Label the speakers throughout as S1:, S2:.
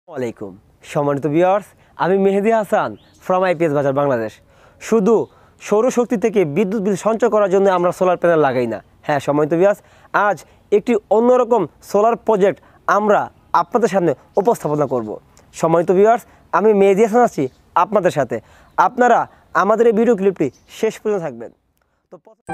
S1: আলাইকুম সম্মানিত ভিউয়ার্স, আমি মেহেদি হাসান ফ্রম আইপিএস বাজার বাংলাদেশ। শুধু সৌরশক্তি থেকে বিদ্যুৎ বিল সঞ্চয় করার জন্য আমরা সোলার প্যানেল লাগাই না। হ্যাঁ সম্মানিত ভিউয়ার্স, আজ একটি অন্যরকম সোলার প্রজেক্ট আমরা আপনাদের সামনে উপস্থাপনা করব। সম্মানিত ভিউয়ার্স, আমি মেহেদি হাসান আছি আপনাদের সাথে। আপনারা আমাদের এই ভিডিও ক্লিপটি শেষ পর্যন্ত থাকবেন। তো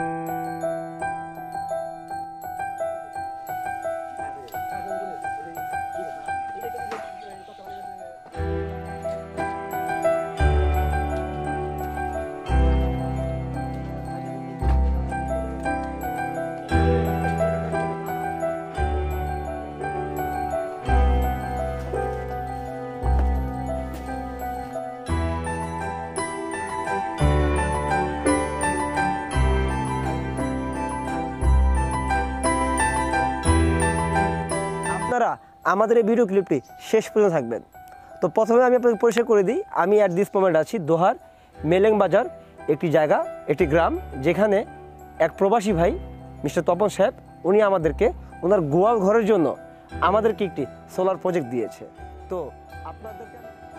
S1: আপনারা আমাদের এই ভিডিও ক্লিপটি শেষ পর্যন্ত থাকবেন। তো প্রথমে আমি আপনাকে পরিষ্কার করে দিই, আমি অ্যাট দিস মোমেন্ট আছি দোহার মেলেং বাজার, একটি জায়গা, একটি গ্রাম, যেখানে এক প্রবাসী ভাই মিস্টার তপন সাহেব উনি আমাদেরকে ওনার গোয়াল ঘরের জন্য আমাদেরকে একটি সোলার প্রজেক্ট দিয়েছে। তো আপনাদেরকে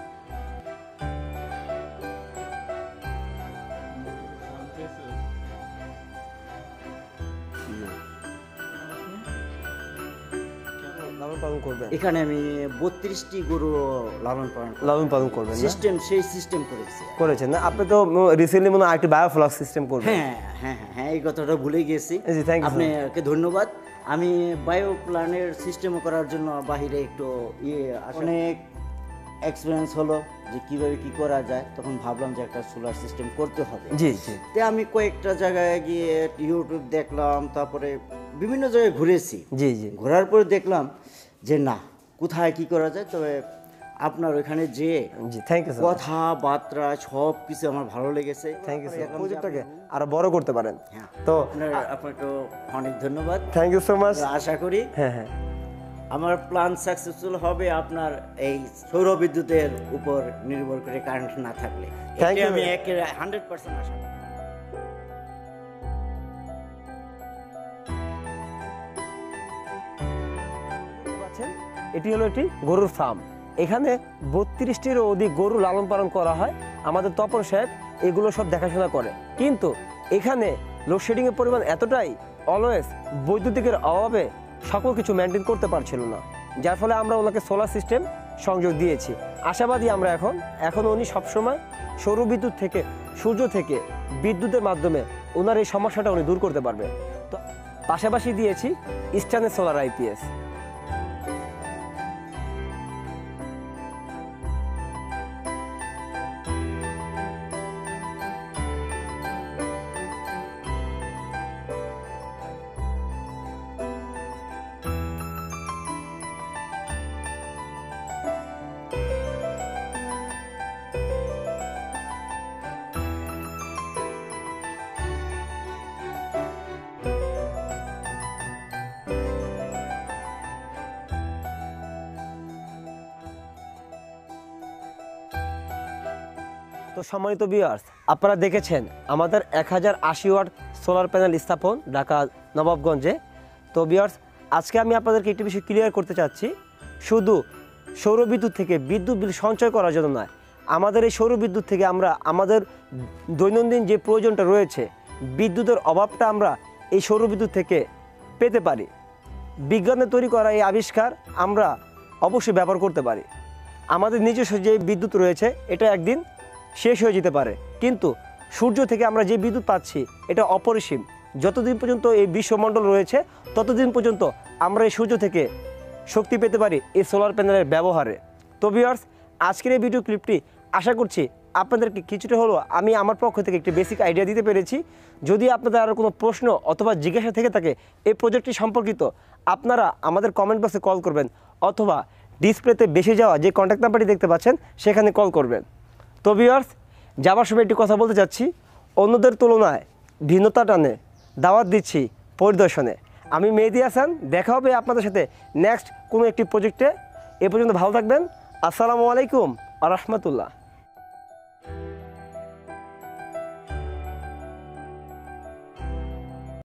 S1: পালন করবেন।
S2: এখানে আমি 32টি গরু লালন পালন করবেন সিস্টেম
S1: করেছেন না? আপনি তো রিসেন্টলি মনে হয় আরেকটি বায়োফ্লক সিস্টেম করবেন।
S2: হ্যাঁ এই কথাটা ভুলে গেছি। আপনাকে ধন্যবাদ। আমি বায়ো প্ল্যানের সিস্টেম করার জন্য বাহিরে একটু অনেক এক্সপিরিয়েন্স হলো যে কিভাবে কি করা যায়, তখন ভাবলাম যে একটা সোলার সিস্টেম করতে হবে।
S1: জি জি।
S2: তো আমি কয়েকটা জায়গায় গিয়ে ইউটিউব দেখলাম, তারপরে বিভিন্ন জায়গায় ঘুরেছি।
S1: জি জি।
S2: ঘোরার পরে দেখলাম যে না, কোথায় কি করা যায়। তবে আপনার ওখানে যে কথাবার্তা সব কিছু আমার ভালো লেগেছে।
S1: Thank you sir. প্রজেক্টটাকে আরো বড় করতে পারেন।
S2: হ্যাঁ,
S1: তো
S2: আপনাকে অনেক ধন্যবাদ।
S1: Thank you so much.
S2: আশা করি আমার প্ল্যান সাকসেসফুল হবে আপনার এই সৌর বিদ্যুতের উপর নির্ভর করে কারেন্ট না থাকলে। আমি 100% আশা করি।
S1: এটি হলো একটি গরুর ফার্ম। এখানে 32টিরও অধিক গরু লালন পালন করা হয়। আমাদের তপন সাহেব এগুলো সব দেখাশোনা করে, কিন্তু এখানে লোডশেডিং এর পরিমাণ এতটাই, অলওয়েজ বৈদ্যুতিকের অভাবে সকল কিছু মেনটেন করতে পারছিল না, যার ফলে আমরা ওনাকে সোলার সিস্টেম সংযোগ দিয়েছি। আশাবাদী আমরা এখন উনি সবসময় সৌর বিদ্যুৎ থেকে, সূর্য থেকে বিদ্যুতের মাধ্যমে ওনার এই সমস্যাটা উনি দূর করতে পারবে। তো পাশাপাশি দিয়েছি ইস্টার্নের সোলার আইপিএস। তো সম্মানিত ভিউয়ার্স, আপনারা দেখেছেন আমাদের 1080 ওয়াট সোলার প্যানেল স্থাপন ঢাকা নবাবগঞ্জে। তো ভিউয়ার্স, আজকে আমি আপনাদেরকে একটি বিষয় ক্লিয়ার করতে চাচ্ছি, শুধু সৌর বিদ্যুৎ থেকে বিদ্যুৎ বিল সঞ্চয় করার জন্য নয়, আমাদের এই সৌর বিদ্যুৎ থেকে আমরা আমাদের দৈনন্দিন যে প্রয়োজনটা রয়েছে, বিদ্যুতের অভাবটা আমরা এই সৌর বিদ্যুৎ থেকে পেতে পারি। বিজ্ঞানের তৈরি করা এই আবিষ্কার আমরা অবশ্যই ব্যবহার করতে পারি। আমাদের নিজস্ব যে বিদ্যুৎ রয়েছে এটা একদিন শেষ হয়ে যেতে পারে, কিন্তু সূর্য থেকে আমরা যে বিদ্যুৎ পাচ্ছি এটা অপরিসীম। যতদিন পর্যন্ত এই বিশ্বমণ্ডল রয়েছে ততদিন পর্যন্ত আমরা এই সূর্য থেকে শক্তি পেতে পারি এই সোলার প্যানেলের ব্যবহারে। তো ভিউয়ার্স, আজকের এই ভিডিও ক্লিপটি আশা করছি আপনাদেরকে কিছুটা হলেও আমি আমার পক্ষ থেকে একটি বেসিক আইডিয়া দিতে পেরেছি। যদি আপনাদের আরও কোনো প্রশ্ন অথবা জিজ্ঞাসা থেকে থাকে এই প্রজেক্টটি সম্পর্কিত, আপনারা আমাদের কমেন্ট বক্সে কল করবেন, অথবা ডিসপ্লেতে বেশি যাওয়া যে কন্ট্যাক্ট নাম্বারটি দেখতে পাচ্ছেন সেখানে কল করবেন। তো ভিউয়ার্স, যাবার সময় একটি কথা বলতে চাচ্ছি, অন্যদের তুলনায় ভিন্নতা টানে দাওয়াত দিচ্ছি পরিদর্শনে। আমি মেহেদি হাসান, দেখা হবে আপনাদের সাথে নেক্সট কোনো একটি প্রজেক্টে। এ পর্যন্ত ভালো থাকবেন। আসসালামু আলাইকুম ওয়া রাহমাতুল্লাহ।